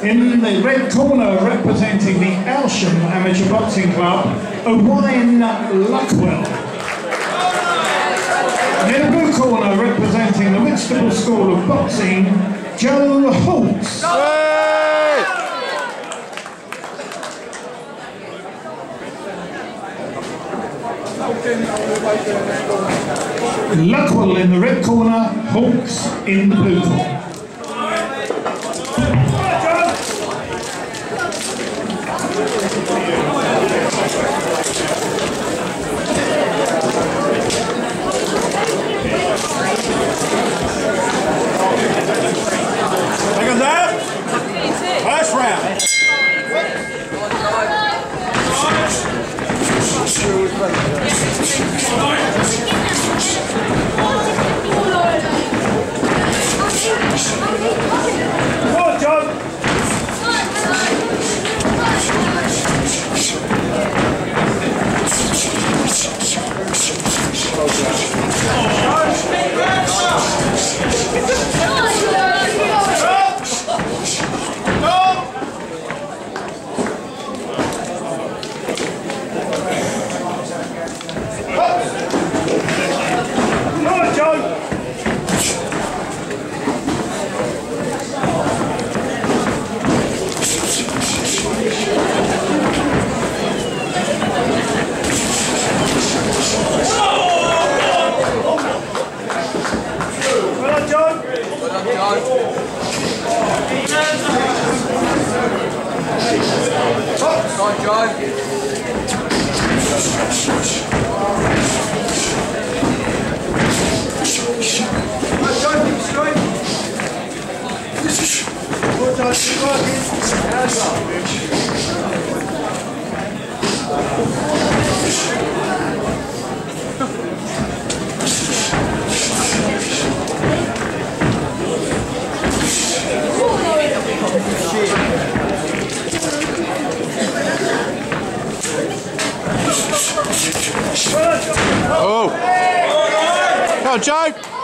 In the red corner, representing the Elsham Amateur Boxing Club, Owain Luckwell. And in the blue corner, representing the Whitstable School of Boxing, Joe Holtz. Luckwell in the red corner, Hawks in the blue corner. Seconds out. Last round. Come on, John. Oh! Come on, Joe!